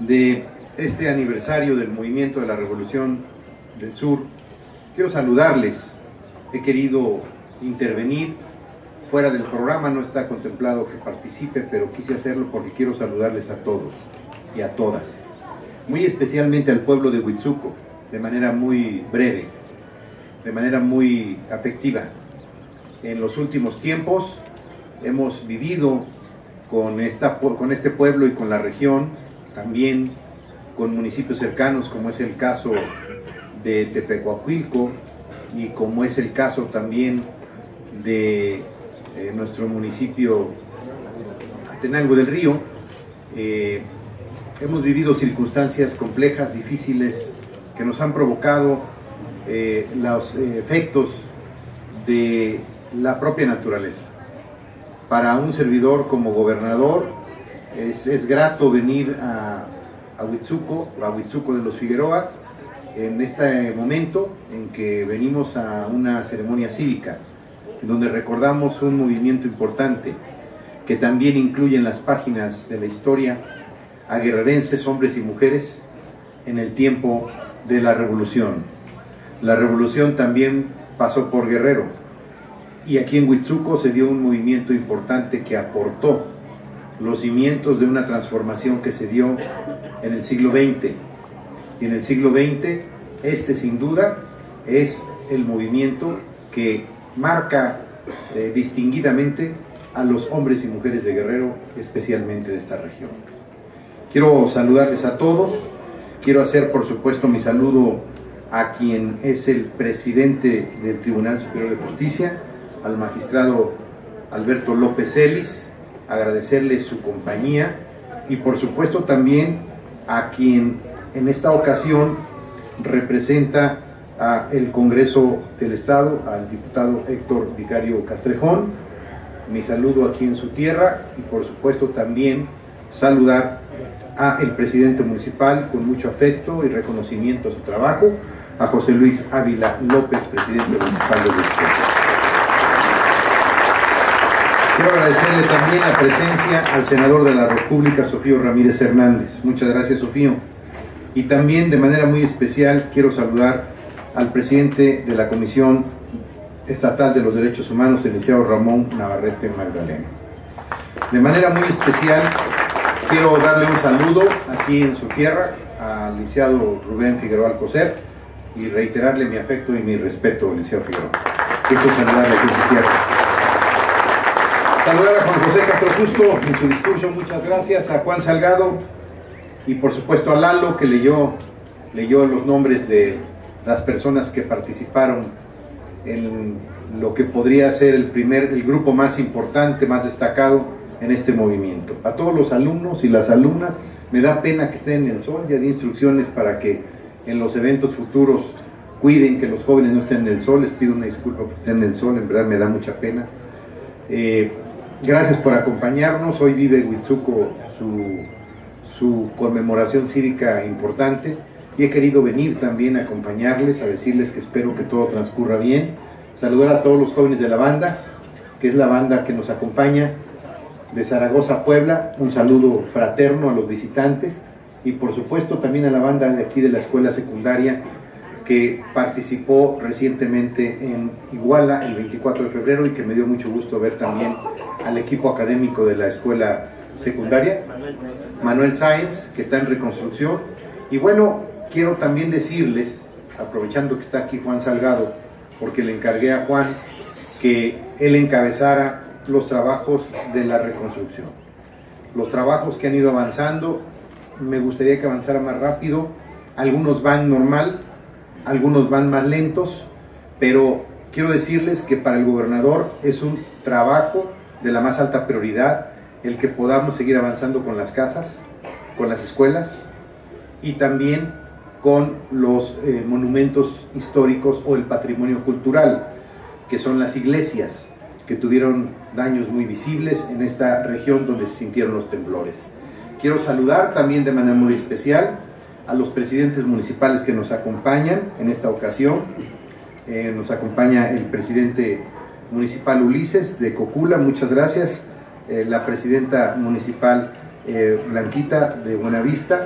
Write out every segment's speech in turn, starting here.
de este aniversario del movimiento de la Revolución del Sur, quiero saludarles. He querido intervenir fuera del programa, no está contemplado que participe, pero quise hacerlo porque quiero saludarles a todos y a todas, muy especialmente al pueblo de Huitzuco, de manera muy breve, de manera muy afectiva. En los últimos tiempos hemos vivido con este pueblo y con la región, también con municipios cercanos, como es el caso de Tepecuacuilco y como es el caso también de nuestro municipio Atenango del Río. Hemos vivido circunstancias complejas, difíciles, que nos han provocado los efectos de la propia naturaleza. Para un servidor como gobernador es grato venir a Huitzuco de los Figueroa, en este momento en que venimos a una ceremonia cívica, en donde recordamos un movimiento importante que también incluye en las páginas de la historia a guerrerenses, hombres y mujeres, en el tiempo de la revolución. La revolución también pasó por Guerrero, y aquí en Huitzuco se dio un movimiento importante que aportó los cimientos de una transformación que se dio en el siglo XX. Y en el siglo XX, este sin duda es el movimiento que marca distinguidamente a los hombres y mujeres de Guerrero, especialmente de esta región. Quiero saludarles a todos. Quiero hacer, por supuesto, mi saludo a quien es el presidente del Tribunal Superior de Justicia, al magistrado Alberto López Celis, agradecerle su compañía, y por supuesto también a quien en esta ocasión representa al Congreso del Estado, al diputado Héctor Vicario Castrejón. Mi saludo aquí en su tierra, y por supuesto también saludar al presidente municipal con mucho afecto y reconocimiento a su trabajo, a José Luis Ávila López, presidente municipal de Huitzuco. Quiero agradecerle también la presencia al senador de la República, Sofío Ramírez Hernández. Muchas gracias, Sofío. Y también de manera muy especial quiero saludar al presidente de la Comisión Estatal de los Derechos Humanos, el licenciado Ramón Navarrete Magdaleno. De manera muy especial quiero darle un saludo aquí en su tierra al licenciado Rubén Figueroa Alcocer y reiterarle mi afecto y mi respeto, licenciado Figueroa. Quiero saludarle aquí en su tierra. Saludar a Juan José Castro Justo en su discurso, muchas gracias, a Juan Salgado y por supuesto a Lalo, que leyó los nombres de las personas que participaron en lo que podría ser el grupo más importante, más destacado en este movimiento. A todos los alumnos y las alumnas, me da pena que estén en el sol. Ya di instrucciones para que en los eventos futuros cuiden que los jóvenes no estén en el sol. Les pido una disculpa por estén en el sol, en verdad me da mucha pena. Gracias por acompañarnos. Hoy vive Huitzuco su conmemoración cívica importante, y he querido venir también a acompañarles, a decirles que espero que todo transcurra bien. Saludar a todos los jóvenes de la banda, que es la banda que nos acompaña de Zaragoza, Puebla. Un saludo fraterno a los visitantes, y por supuesto también a la banda de aquí de la escuela secundaria que participó recientemente en Iguala el 24 de febrero y que me dio mucho gusto ver también al equipo académico de la escuela secundaria, Manuel Sáenz, que está en reconstrucción. Y bueno, quiero también decirles, aprovechando que está aquí Juan Salgado, porque le encargué a Juan que él encabezara los trabajos de la reconstrucción. Los trabajos que han ido avanzando, me gustaría que avanzara más rápido. Algunos van normal, algunos van más lentos, pero quiero decirles que para el gobernador es un trabajo de la más alta prioridad el que podamos seguir avanzando con las casas, con las escuelas y también con los monumentos históricos o el patrimonio cultural, que son las iglesias, que tuvieron daños muy visibles en esta región donde se sintieron los temblores. Quiero saludar también de manera muy especial a los presidentes municipales que nos acompañan en esta ocasión. Nos acompaña el presidente municipal Ulises de Cocula, muchas gracias. La presidenta municipal Blanquita de Buenavista,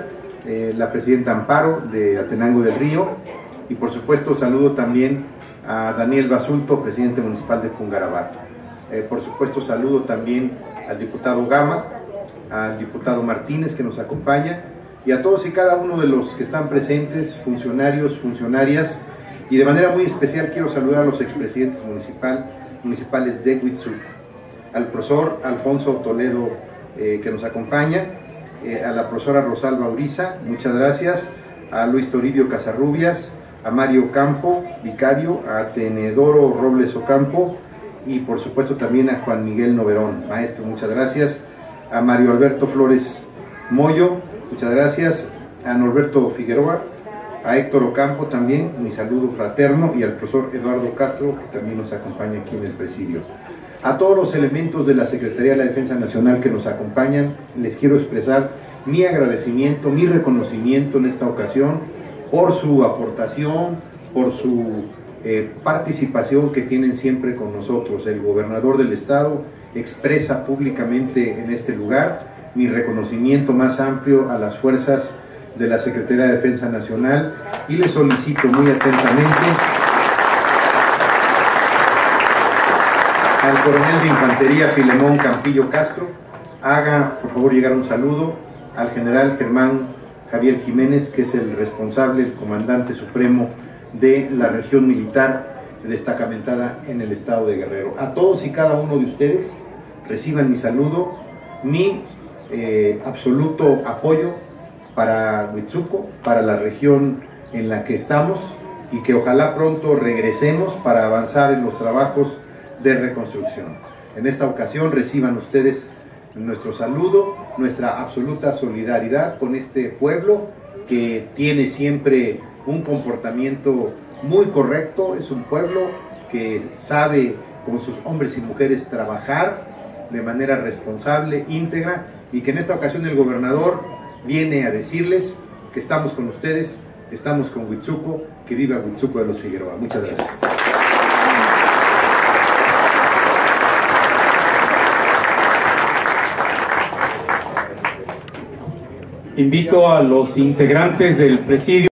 la presidenta Amparo de Atenango del Río, y por supuesto saludo también a Daniel Basulto, presidente municipal de Pungarabato. Por supuesto saludo también al diputado Gama, al diputado Martínez que nos acompaña, y a todos y cada uno de los que están presentes, funcionarios, funcionarias, y de manera muy especial quiero saludar a los expresidentes municipales de Huitzuco, al profesor Alfonso Toledo que nos acompaña, a la profesora Rosalba Uriza, muchas gracias, a Luis Toribio Casarrubias, a Mario Campo, vicario, a Tenedoro Robles Ocampo, y por supuesto también a Juan Miguel Noverón, maestro, muchas gracias, a Mario Alberto Flores Moyo, muchas gracias, a Norberto Figueroa, a Héctor Ocampo también, mi saludo fraterno, y al profesor Eduardo Castro, que también nos acompaña aquí en el presidio. A todos los elementos de la Secretaría de la Defensa Nacional que nos acompañan, les quiero expresar mi agradecimiento, mi reconocimiento en esta ocasión por su aportación, por su participación que tienen siempre con nosotros. El gobernador del estado expresa públicamente en este lugar mi reconocimiento más amplio a las fuerzas de la Secretaría de Defensa Nacional, y les solicito muy atentamente al coronel de infantería Filemón Campillo Castro, haga por favor llegar un saludo al general Germán Javier Jiménez, que es el responsable, el comandante supremo de la región militar destacamentada en el estado de Guerrero. A todos y cada uno de ustedes reciban mi saludo, mi absoluto apoyo para Huitzuco, para la región en la que estamos, y que ojalá pronto regresemos para avanzar en los trabajos de reconstrucción. En esta ocasión reciban ustedes nuestro saludo, nuestra absoluta solidaridad con este pueblo que tiene siempre un comportamiento muy correcto. Es un pueblo que sabe con sus hombres y mujeres trabajar de manera responsable, íntegra, y que en esta ocasión el gobernador viene a decirles que estamos con ustedes, que estamos con Huitzuco, que viva Huitzuco de los Figueroa. Muchas gracias. Invito a los integrantes del presidio